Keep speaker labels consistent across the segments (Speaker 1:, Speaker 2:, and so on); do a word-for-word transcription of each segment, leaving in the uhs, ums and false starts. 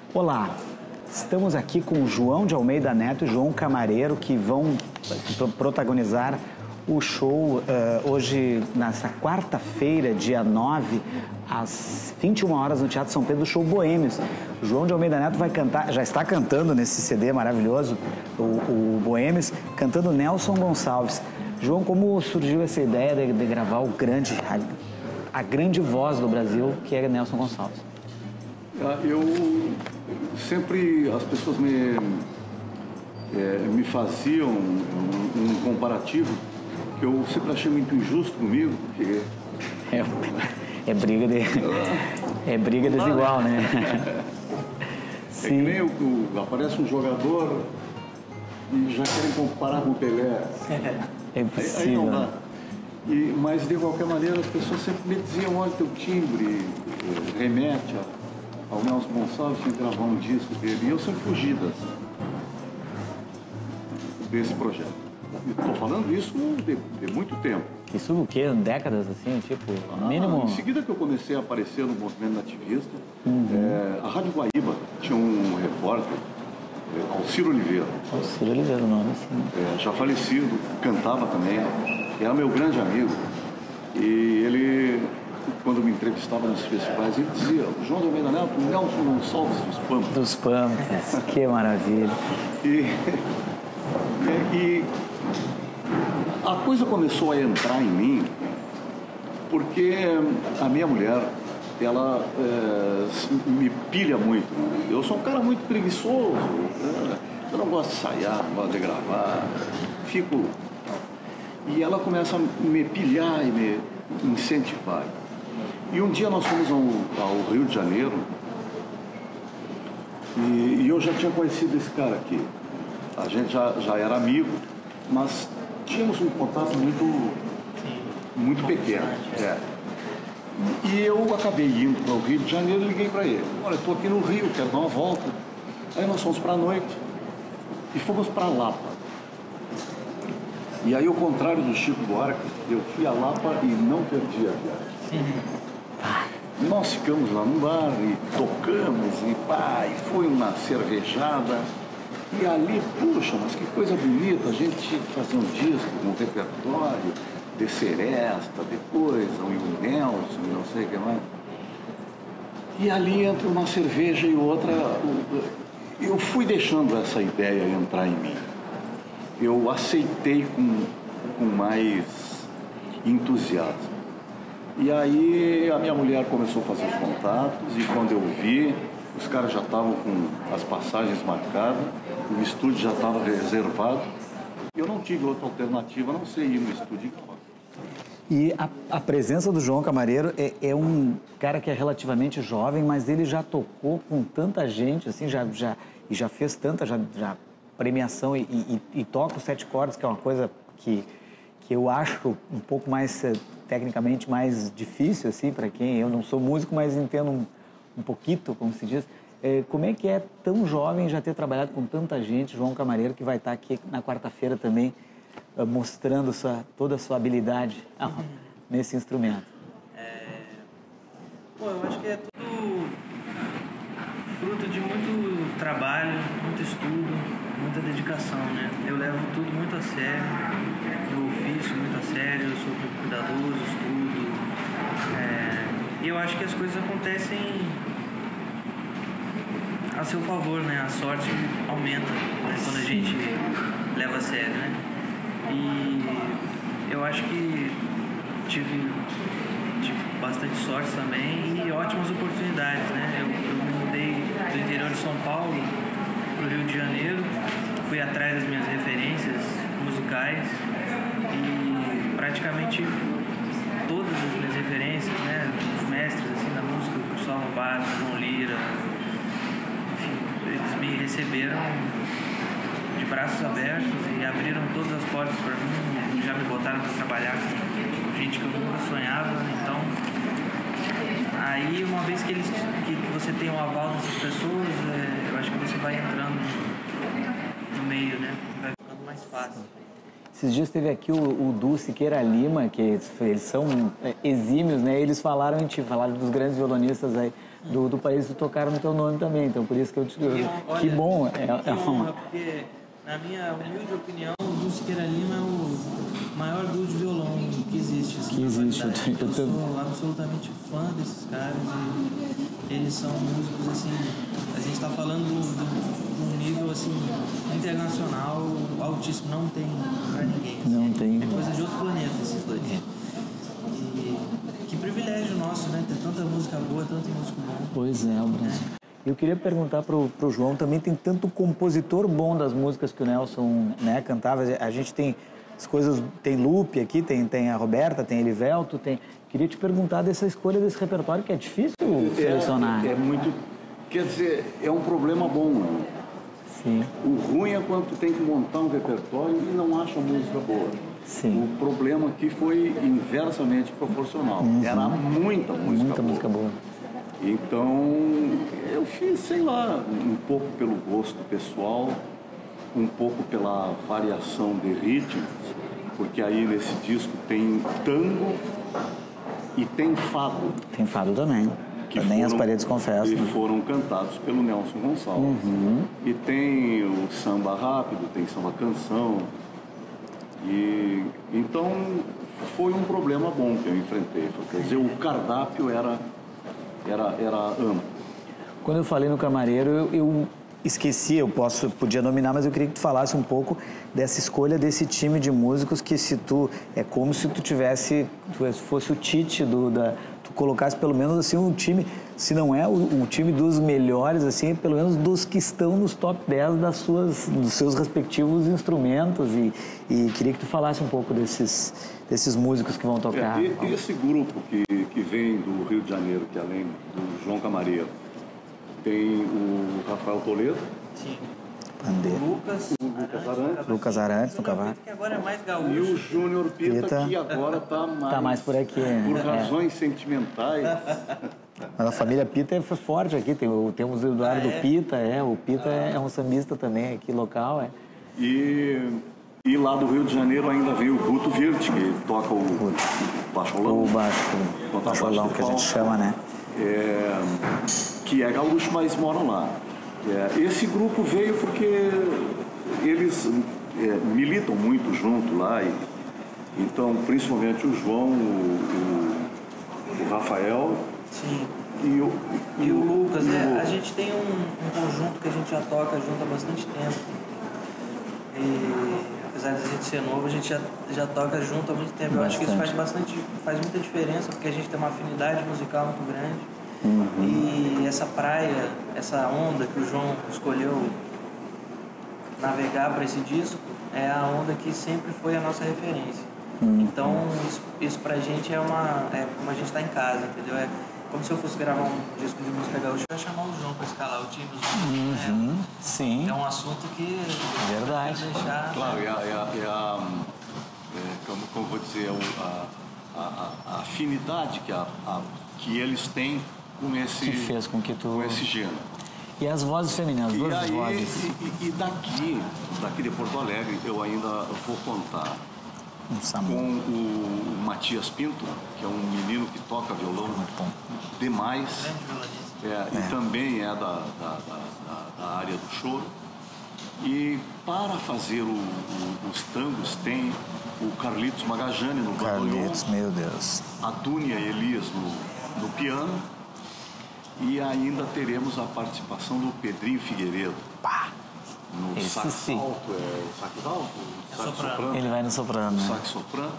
Speaker 1: Olá, estamos aqui com o João de Almeida Neto e João Camareiro, que vão protagonizar o show uh, hoje, nessa quarta-feira, dia nove, às vinte e uma horas, no Teatro São Pedro, do show Boêmios. O João de Almeida Neto vai cantar, já está cantando nesse C D maravilhoso, o, o Boêmios, cantando Nelson Gonçalves. João, como surgiu essa ideia de, de gravar o grande, a, a grande voz do Brasil, que é Nelson Gonçalves?
Speaker 2: Eu sempre, as pessoas me, é, me faziam um, um comparativo que eu sempre achei muito injusto comigo, porque...
Speaker 1: É, é briga de, é briga desigual, né?
Speaker 2: É que nem o, o, aparece um jogador e já querem comparar com o Pelé.
Speaker 1: É impossível. Aí, aí não dá.
Speaker 2: E, mas, de qualquer maneira, as pessoas sempre me diziam, olha, teu timbre remete a, ao Nelson Gonçalves, tinha que gravar um disco dele. E eu sempre fugi desse, desse projeto. Estou falando isso de, de muito tempo.
Speaker 1: Isso o quê? Décadas, assim, tipo, no mínimo...
Speaker 2: Ah, em seguida que eu comecei a aparecer no movimento nativista, uhum. é, a Rádio Guaíba tinha um repórter, é, Alciro Oliveira.
Speaker 1: Alciro Oliveira, o nome, sim.
Speaker 2: É, já falecido, cantava também, era meu grande amigo. E ele, quando me entrevistava nos festivais, ele dizia, João de Almeida Neto, Nelson Gonçalves dos Pampas.
Speaker 1: Dos Pampas, que maravilha.
Speaker 2: E, e, e a coisa começou a entrar em mim porque a minha mulher, ela é, me pilha muito. Eu sou um cara muito preguiçoso, né? Eu não gosto de ensaiar, não gosto de gravar, fico... E ela começa a me pilhar e me incentivar. E um dia nós fomos ao, ao Rio de Janeiro e, e eu já tinha conhecido esse cara aqui. A gente já, já era amigo, mas tínhamos um contato muito, muito pequeno. É. E eu acabei indo para o Rio de Janeiro e liguei para ele. Olha, estou aqui no Rio, quero dar uma volta. Aí nós fomos para a noite e fomos para Lapa. E aí, ao contrário do Chico Buarque, eu fui a Lapa e não perdi a viagem. Uhum. Nós ficamos lá no bar e tocamos e pá, e foi uma cervejada. E ali, puxa, mas que coisa bonita, a gente fazer um disco, um repertório, de Seresta, depois, o Nelson, não sei o que mais. E ali entre uma cerveja e outra, eu fui deixando essa ideia entrar em mim. Eu aceitei com, com mais entusiasmo. E aí a minha mulher começou a fazer os contatos e quando eu vi, os caras já estavam com as passagens marcadas, o estúdio já estava reservado. Eu não tive outra alternativa, a não ser ir no estúdio e gravar.
Speaker 1: E a, a presença do João Camareiro é, é um cara que é relativamente jovem, mas ele já tocou com tanta gente, assim, já, já, e já fez tanta já, já premiação e, e, e toca os sete cordas, que é uma coisa que, que eu acho um pouco mais, tecnicamente, mais difícil, assim, para quem... Eu não sou músico, mas entendo um, um pouquinho, como se diz. É, como é que é tão jovem já ter trabalhado com tanta gente, João Camareiro, que vai estar aqui na quarta-feira também, uh, mostrando sua, toda a sua habilidade uhum. nesse instrumento?
Speaker 3: É... Bom, eu acho que é tudo fruto de muito trabalho, muito estudo, muita dedicação, né? Eu levo tudo muito a sério, meu ofício muito a sério, eu sou muito cuidadoso, estudo. É... E eu acho que as coisas acontecem a seu favor, né? A sorte aumenta, né? Quando a gente leva a sério, né? E eu acho que tive, tive bastante sorte também e ótimas oportunidades, né? Eu, eu me mudei do interior de São Paulo para o Rio de Janeiro, fui atrás das minhas referências musicais e praticamente todas as minhas referências, né? Os mestres assim, da música, o Cristóvão Bastos, João Lira, eles me receberam de braços abertos e abriram todas as portas para mim, já me botaram para trabalhar com gente que eu nunca sonhava, então aí uma vez que, eles, que você tem o aval dessas pessoas, é, eu acho que você vai entrando no meio, né? Vai ficando mais fácil.
Speaker 1: Esses dias teve aqui o, o Du Siqueira Lima, que eles, eles são exímios, né? Eles falaram em ti, falaram dos grandes violonistas aí do, do país que tocaram no teu nome também. Então, por isso que eu te digo, que, que bom. É,
Speaker 3: que
Speaker 1: é
Speaker 3: honra, porque, na minha humilde opinião, o Du Siqueira Lima é o maior duo de violão que existe. Assim,
Speaker 1: que existe. Eu,
Speaker 3: eu, eu sou absolutamente fã desses caras e eles são músicos, assim, a gente está falando de um nível, assim, internacional altíssimo, não tem pra ninguém. Assim,
Speaker 1: não tem.
Speaker 3: É coisa de outro planeta esses dois. E que privilégio nosso, né? Ter tanta música boa, tanto músico bom.
Speaker 1: Pois é, Brasil. Eu queria perguntar pro, pro João, também tem tanto compositor bom das músicas que o Nelson, né, cantava. A gente tem as coisas, tem Lupe aqui, tem, tem a Roberta, tem Elivelto, tem... Queria te perguntar dessa escolha desse repertório, que é difícil selecionar.
Speaker 2: É, é muito... Quer dizer, é um problema bom, né?
Speaker 1: Sim.
Speaker 2: O ruim é quando tu tem que montar um repertório e não acha música boa.
Speaker 1: Sim.
Speaker 2: O problema aqui foi inversamente proporcional. Uhum. Era muita música
Speaker 1: muita
Speaker 2: boa.
Speaker 1: música boa.
Speaker 2: Então, eu fiz, sei lá, um pouco pelo gosto pessoal, um pouco pela variação de ritmos, porque aí nesse disco tem tango e tem fado.
Speaker 1: Tem fado também.
Speaker 2: Que
Speaker 1: também
Speaker 2: foram,
Speaker 1: as paredes confessam.
Speaker 2: E foram cantados pelo Nelson Gonçalves.
Speaker 1: Uhum.
Speaker 2: E tem o samba rápido, tem samba canção. E então foi um problema bom que eu enfrentei. Quer dizer, o cardápio era, era, era amplo.
Speaker 1: Quando eu falei no Camareiro, eu, eu esqueci, eu posso, podia nominar, mas eu queria que tu falasse um pouco dessa escolha desse time de músicos que se tu... É como se tu tivesse... Tu fosse o Tite do... Da, tu colocasse pelo menos assim um time... Se não é o, o time dos melhores, assim, pelo menos dos que estão nos top dez das suas, dos seus respectivos instrumentos. E, e queria que tu falasse um pouco desses, desses músicos que vão tocar.
Speaker 2: É, e, esse grupo que, que vem do Rio de Janeiro, que além do João Camareiro, tem o Rafael Toledo.
Speaker 3: Sim.
Speaker 1: Pandeiro.
Speaker 3: O Lucas,
Speaker 2: o Lucas Arantes.
Speaker 1: Lucas Arantes no cavalo.
Speaker 3: Que agora é mais gaúcho.
Speaker 2: E o Júnior Pita,
Speaker 1: Pita,
Speaker 2: que agora está mais...
Speaker 1: Tá mais por aqui.
Speaker 2: Por
Speaker 1: né?
Speaker 2: razões é. sentimentais.
Speaker 1: Mas a família Pita foi forte aqui. Tem, temos o Eduardo ah, é? Pita, é. O Pita ah. é um sambista também aqui, local, é.
Speaker 2: E, e lá do Rio de Janeiro ainda veio o Guto Virt, que toca o Guto. Bacholão.
Speaker 1: O baixo, o bacholão que a gente chama, né?
Speaker 2: É, que é gaúcho, mas moram lá. É, esse grupo veio porque eles é, militam muito junto lá. E, então, principalmente o João, o, o, o Rafael...
Speaker 3: Sim.
Speaker 2: E o,
Speaker 3: e e o Lucas, e é, o... a gente tem um, um conjunto que a gente já toca junto há bastante tempo. E apesar de a gente ser novo, a gente já, já toca junto há muito tempo. Bastante. Eu acho que isso faz bastante, faz muita diferença, porque a gente tem uma afinidade musical muito grande. Uhum. E essa praia, essa onda que o João escolheu navegar para esse disco, é a onda que sempre foi a nossa referência. Uhum. Então, isso, isso pra gente é uma... É como a gente tá em casa, entendeu? É como se eu fosse gravar um disco de música gaúcha, eu ia chamar o João pra escalar o time. Os
Speaker 1: uhum.
Speaker 3: né?
Speaker 1: Sim.
Speaker 3: É um assunto que...
Speaker 1: Verdade.
Speaker 3: Deixar,
Speaker 2: claro, né? é, é, é a... É, como, como vou dizer, a, a, a afinidade que, a, a, que eles têm com esse...
Speaker 1: Que fez com que tu...
Speaker 2: Com esse gênero.
Speaker 1: E as vozes femininas, as duas
Speaker 2: e aí,
Speaker 1: vozes.
Speaker 2: E, e, e daqui, daqui de Porto Alegre, eu ainda vou contar
Speaker 1: um
Speaker 2: com o, o Matias Pinto, que é um menino que toca violão demais. É, é. E também é da, da, da, da área do choro. E para fazer o, o, os tangos tem o Carlitos Magajane no bandoneon.
Speaker 1: Carlitos, meu Deus.
Speaker 2: A Dúnia Elias no, no piano. E ainda teremos a participação do Pedrinho Figueiredo.
Speaker 1: Pá!
Speaker 2: No
Speaker 1: Esse
Speaker 2: sax
Speaker 1: sim.
Speaker 2: alto, é o sax alto?
Speaker 3: É
Speaker 2: sax
Speaker 3: soprano.
Speaker 2: soprano.
Speaker 1: Ele vai no soprano, né?
Speaker 2: Sax soprano.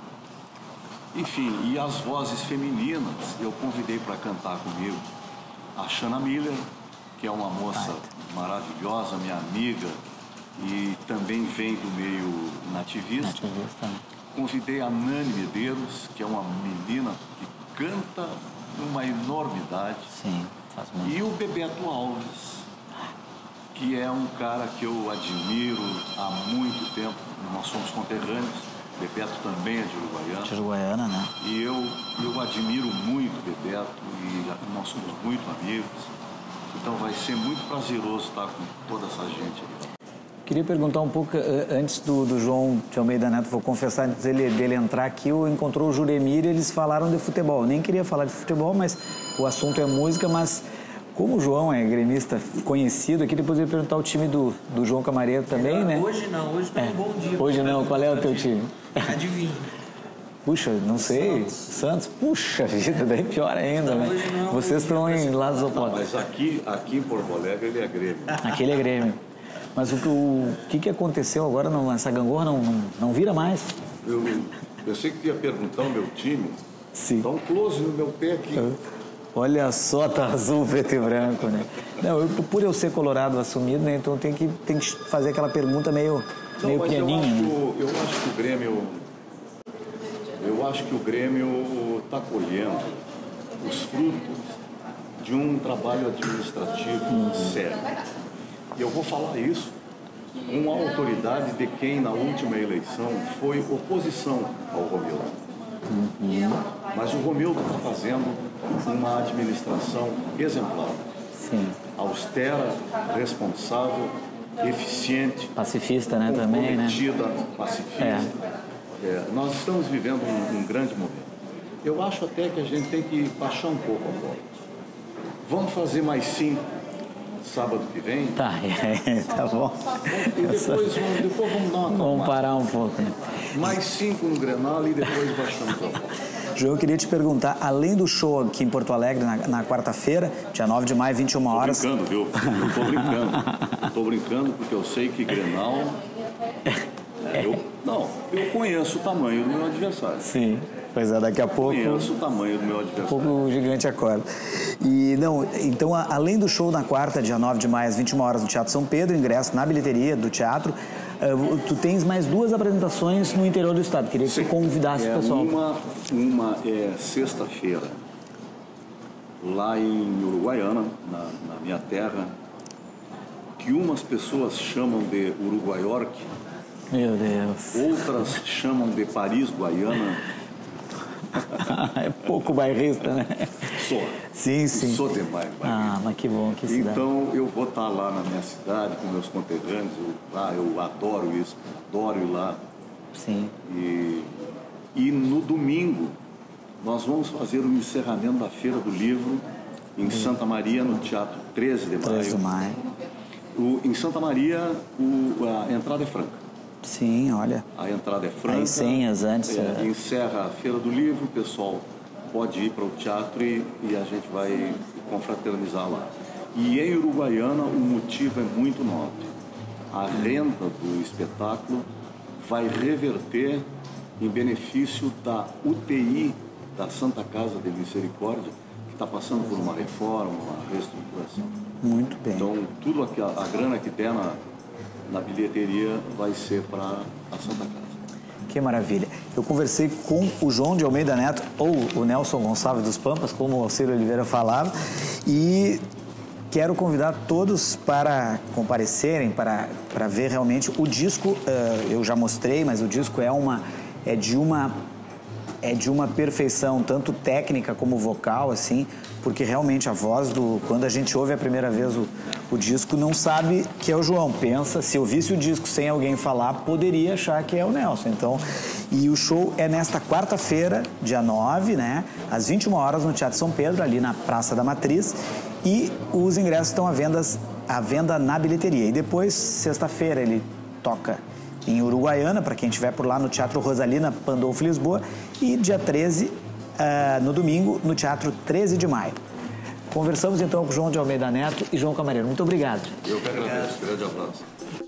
Speaker 2: Enfim, e as vozes femininas, eu convidei para cantar comigo a Shanna Miller, que é uma moça Ai. maravilhosa, minha amiga, e também vem do meio nativista.
Speaker 1: Nativista.
Speaker 2: Convidei a Nani Medeiros, que é uma menina que canta uma enormidade.
Speaker 1: Sim, faz muito.
Speaker 2: E o Bebeto Alves, que é um cara que eu admiro há muito tempo. Nós somos conterrâneos. Bebeto também é de Uruguaiana.
Speaker 1: De Uruguaiana, né?
Speaker 2: E eu, eu admiro muito o Bebeto e nós somos muito amigos. Então vai ser muito prazeroso estar com toda essa gente aí.
Speaker 1: Queria perguntar um pouco, antes do, do João de Almeida Neto, vou confessar, antes dele, dele entrar aqui, eu encontrou o Juremir e eles falaram de futebol. Eu nem queria falar de futebol, mas o assunto é música, mas como o João é gremista conhecido aqui, depois eu ia perguntar o time do, do João Camareiro também, né?
Speaker 3: Hoje não, hoje tá um bom dia.
Speaker 1: Hoje não, qual é o teu time?
Speaker 3: Adivinha.
Speaker 1: Puxa, não sei. Santos. Santos. Puxa vida, daí pior ainda, né? Vocês estão em lados opostos.
Speaker 2: Mas aqui, aqui em Porto Alegre ele é Grêmio.
Speaker 1: Aqui ele é Grêmio. Mas o, o que, que aconteceu agora? Não, essa gangorra não, não, não vira mais?
Speaker 2: Eu, eu sei que tu ia perguntar o meu time.
Speaker 1: Sim.
Speaker 2: Dá um close no meu pé aqui.
Speaker 1: Olha só, tá azul, preto e branco, né? Não, eu, por eu ser colorado assumido, né? Então tem que, tem que fazer aquela pergunta meio,
Speaker 2: não,
Speaker 1: meio
Speaker 2: mas
Speaker 1: pianinho.
Speaker 2: Eu acho,
Speaker 1: né?
Speaker 2: eu acho que o Grêmio... Eu acho que o Grêmio está colhendo os frutos de um trabalho administrativo uhum. sério. E eu vou falar isso com a autoridade de quem na última eleição foi oposição ao Romildo. Uhum. Mas o Romildo está fazendo uma administração exemplar.
Speaker 1: Sim.
Speaker 2: Austera, responsável, eficiente.
Speaker 1: Pacifista, né, também, né?
Speaker 2: Pacifista.
Speaker 1: É.
Speaker 2: É, nós estamos vivendo um, um grande momento. Eu acho até que a gente tem que baixar um pouco a bola. Vamos fazer mais cinco sábado que vem?
Speaker 1: Tá, é, tá bom.
Speaker 2: E depois, vamos, depois vamos dar uma
Speaker 1: Vamos
Speaker 2: calmada.
Speaker 1: parar um pouco. Né?
Speaker 2: Mais cinco no Grenal e depois baixamos a bola.
Speaker 1: João, eu queria te perguntar, além do show aqui em Porto Alegre, na, na quarta-feira, dia nove de maio, vinte e uma horas...
Speaker 2: Tô brincando, viu? Eu tô brincando. Tô brincando porque eu sei que Grenal... É, eu, não, eu conheço o tamanho do meu adversário.
Speaker 1: Sim, pois é, daqui a pouco...
Speaker 2: Conheço o tamanho do meu adversário.
Speaker 1: Um pouco o gigante acorda. E, não, então, a, além do show na quarta, dia nove de maio, às vinte e uma horas, no Teatro São Pedro, ingresso na bilheteria do teatro, uh, tu tens mais duas apresentações no interior do estado. Queria que Sim. tu convidasse
Speaker 2: é,
Speaker 1: o pessoal.
Speaker 2: Uma, uma é sexta-feira, lá em Uruguaiana, na, na minha terra, que umas pessoas chamam de Uruguaiorque.
Speaker 1: Meu Deus.
Speaker 2: Outras chamam de Paris, Guaiana.
Speaker 1: É pouco bairrista, né?
Speaker 2: Sou.
Speaker 1: Sim, sim.
Speaker 2: Sou demais bairrista.
Speaker 1: Ah, mas que bom, que cidade.
Speaker 2: Então, eu vou estar lá na minha cidade com meus conterrâneos. Eu, ah, eu adoro isso, adoro ir lá.
Speaker 1: Sim.
Speaker 2: E, e no domingo, nós vamos fazer o encerramento da Feira do Livro em Santa Maria, no Teatro treze de maio.
Speaker 1: treze de maio.
Speaker 2: O, em Santa Maria, o, a entrada é franca.
Speaker 1: Sim, olha.
Speaker 2: A entrada é franca.
Speaker 1: As senhas antes.
Speaker 2: É, é... Encerra a Feira do Livro, o pessoal pode ir para o teatro e, e a gente vai confraternizar lá. E em Uruguaiana o motivo é muito nobre. A renda do espetáculo vai reverter em benefício da U T I da Santa Casa de Misericórdia, que está passando por uma reforma, uma reestruturação.
Speaker 1: Muito bem.
Speaker 2: Então, tudo aqui, a, a grana que der na, na bilheteria vai ser para a Santa Casa.
Speaker 1: Que maravilha. Eu conversei com o João de Almeida Neto, ou o Nelson Gonçalves dos Pampas, como o Alcir Oliveira falava, e quero convidar todos para comparecerem, para, para ver realmente o disco. Uh, eu já mostrei, mas o disco é, uma, é de uma... é de uma perfeição, tanto técnica como vocal, assim, porque realmente a voz do... Quando a gente ouve a primeira vez o, o disco, não sabe que é o João. Pensa, se ouvisse o disco sem alguém falar, poderia achar que é o Nelson. Então, e o show é nesta quarta-feira, dia nove, né, às vinte e uma horas, no Teatro São Pedro, ali na Praça da Matriz, e os ingressos estão à venda, à venda na bilheteria. E depois, sexta-feira, ele toca em Uruguaiana, para quem estiver por lá, no Teatro Rosalina Pandolfo, Lisboa, e dia treze, uh, no domingo, no Teatro treze de maio. Conversamos então com o João de Almeida Neto e João Camareiro. Muito obrigado.
Speaker 2: Eu que agradeço. Grande abraço.